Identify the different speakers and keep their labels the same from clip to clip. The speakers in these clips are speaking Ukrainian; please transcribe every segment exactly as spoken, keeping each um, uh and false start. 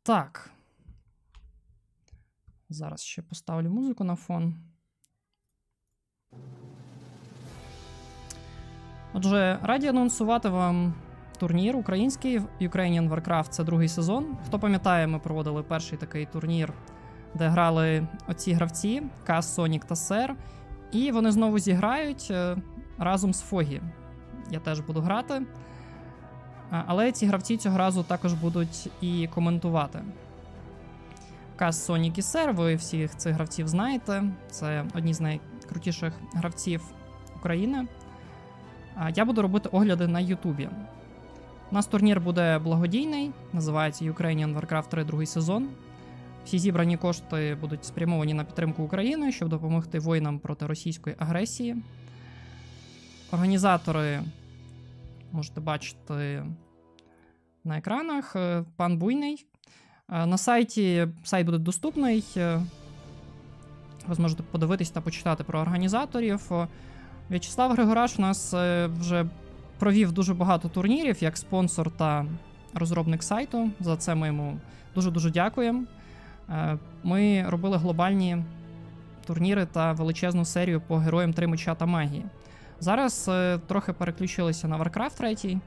Speaker 1: Так. Зараз ще поставлю музику на фон. Отже, раді анонсувати вам турнір український Ukrainian Warcraft. Це другий сезон. Хто пам'ятає, ми проводили перший такий турнір, де грали оці гравці Кас, Сонік та Сер. І вони знову зіграють разом з Фогі. Я теж буду грати. Але ці гравці цього разу також будуть і коментувати. Кас, Сонік і Сер, ви всіх цих гравців знаєте. Це одні з найкрутіших гравців України. Я буду робити огляди на Ютубі. У нас турнір буде благодійний, називається Ukrainian Warcraft три другий сезон. Всі зібрані кошти будуть спрямовані на підтримку України, щоб допомогти воїнам проти російської агресії. Організатори можете бачити на екранах. Пан Буйний. На сайті, сайт буде доступний. Ви зможете подивитись та почитати про організаторів. В'ячеслав Григораш у нас вже провів дуже багато турнірів як спонсор та розробник сайту. За це ми йому дуже-дуже дякуємо. Ми робили глобальні турніри та величезну серію по героям три меча та магії. Зараз трохи переключилися на Warcraft три.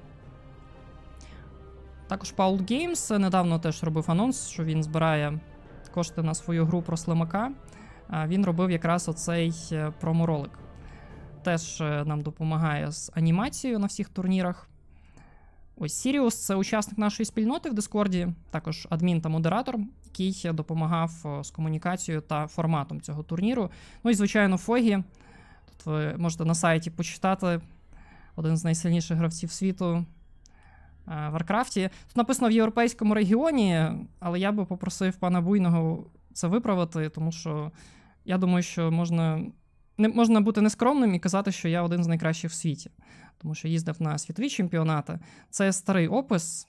Speaker 1: Також Paul Games недавно теж робив анонс, що він збирає кошти на свою гру про Слимака. Він робив якраз оцей промо-ролик. Теж нам допомагає з анімацією на всіх турнірах. Ось Сіріус — це учасник нашої спільноти в Дискорді, також адмін та модератор, який допомагав з комунікацією та форматом цього турніру. Ну і, звичайно, Фогі. Тут ви можете на сайті почитати, один з найсильніших гравців світу в Варкрафті. Тут написано в європейському регіоні, але я би попросив пана Буйного це виправити, тому що я думаю, що можна, не, можна бути нескромним і казати, що я один з найкращих в світі. Тому що їздив на світові чемпіонати. Це старий опис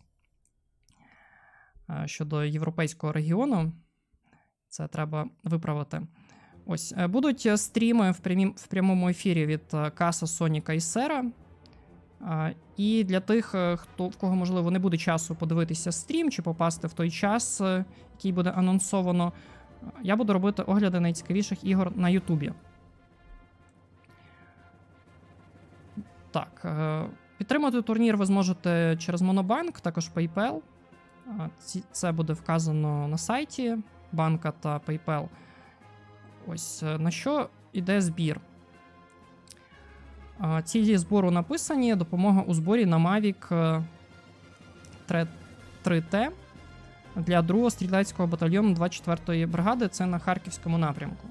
Speaker 1: щодо європейського регіону. Це треба виправити. Ось, будуть стріми в, прямі, в прямому ефірі від Каса, Соніка і Сера. І для тих, хто, в кого, можливо, не буде часу подивитися стрім чи попасти в той час, який буде анонсовано, я буду робити огляди найцікавіших ігор на Ютубі. Так, підтримати турнір ви зможете через Монобанк, також PayPal. Це буде вказано на сайті банка та PayPal. Ось на що йде збір. Цілі збору написані. Допомога у зборі на Mavic три Т для другого стрілецького батальйону двадцять четвертої бригади. Це на Харківському напрямку.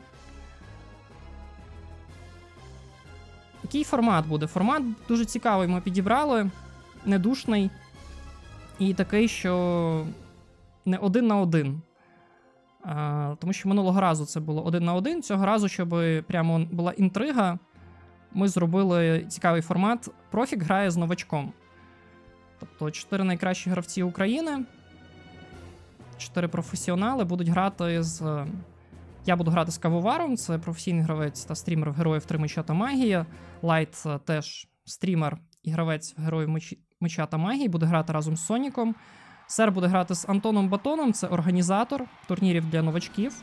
Speaker 1: Який формат буде? Формат дуже цікавий ми підібрали. Недушний. І такий, що не один на один. А, тому що минулого разу це було один на один. Цього разу, щоб прямо була інтрига, ми зробили цікавий формат. Профік грає з новачком. Тобто чотири найкращі гравці України, чотири професіонали будуть грати з... Я буду грати з Кавоваром, це професійний гравець та стрімер героїв три меча та магії. Лайт теж стрімер і гравець героїв меча та магії, буде грати разом з Соніком. Сер буде грати з Антоном Батоном, це організатор турнірів для новачків.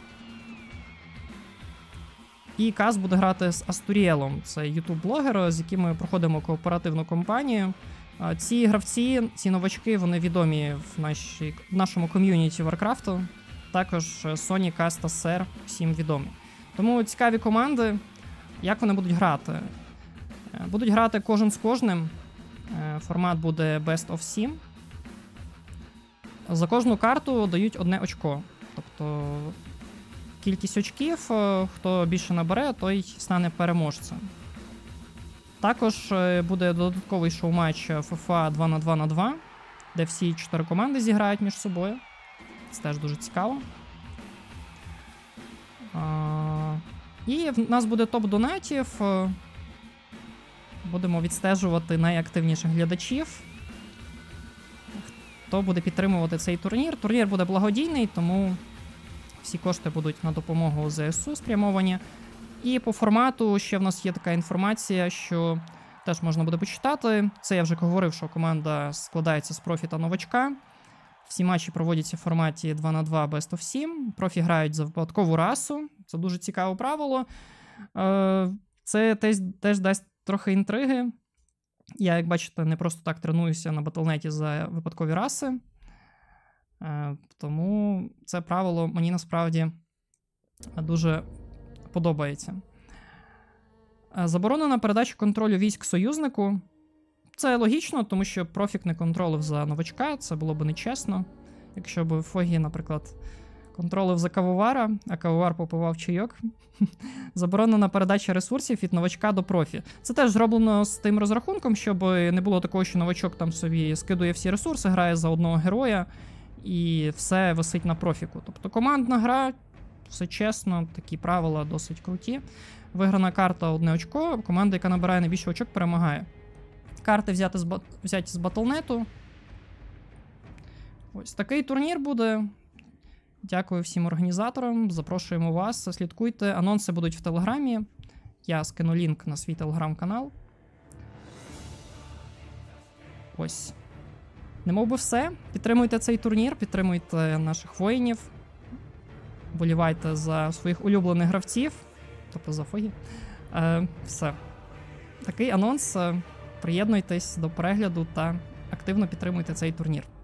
Speaker 1: І Кас буде грати з Астуріелом, це ютуб-блогер, з яким ми проходимо кооперативну кампанію. Ці гравці, ці новачки, вони відомі в, нашій, в нашому ком'юніті Варкрафту. Також Соні, Кас та Сер всім відомі. Тому цікаві команди. Як вони будуть грати? Будуть грати кожен з кожним. Формат буде Best of сім. За кожну карту дають одне очко. Тобто кількість очків, хто більше набере, той стане переможцем. Також буде додатковий шоу-матч FIFA два на два на два, де всі чотири команди зіграють між собою. Це теж дуже цікаво. А, і в нас буде топ донатів. Будемо відстежувати найактивніших глядачів. Хто буде підтримувати цей турнір. Турнір буде благодійний, тому всі кошти будуть на допомогу ЗСУ спрямовані. І по формату ще в нас є така інформація, що теж можна буде почитати. Це я вже говорив, що команда складається з профі та новачка. Всі матчі проводяться в форматі два на два Best of сім. Профі грають за випадкову расу. Це дуже цікаве правило. Це теж, теж дасть трохи інтриги. Я, як бачите, не просто так тренуюся на Батл.неті за випадкові раси. Тому це правило мені насправді дуже подобається. Заборонена передача контролю військ союзнику. Це логічно, тому що профік не контролив за новачка, це було б нечесно. Якщо б Фогі, наприклад, контролив за кавовара, а кавовар попивав чайок. Заборонена передача ресурсів від новачка до профі. Це теж зроблено з тим розрахунком, щоб не було такого, що новачок там собі скидує всі ресурси, грає за одного героя, і все висить на профіку. Тобто командна гра, все чесно, такі правила досить круті. Виграна карта одне очко, команда, яка набирає найбільше очок, перемагає. Карти взяти з, взяті з Батл.нету. Ось такий турнір буде. Дякую всім організаторам, запрошуємо вас, слідкуйте, анонси будуть в Телеграмі. Я скину лінк на свій Телеграм-канал. Ось. Немов би все. Підтримуйте цей турнір, підтримуйте наших воїнів. Болівайте за своїх улюблених гравців. Тобто за Фогі. Е, все. Такий анонс. Приєднуйтесь до перегляду та активно підтримуйте цей турнір.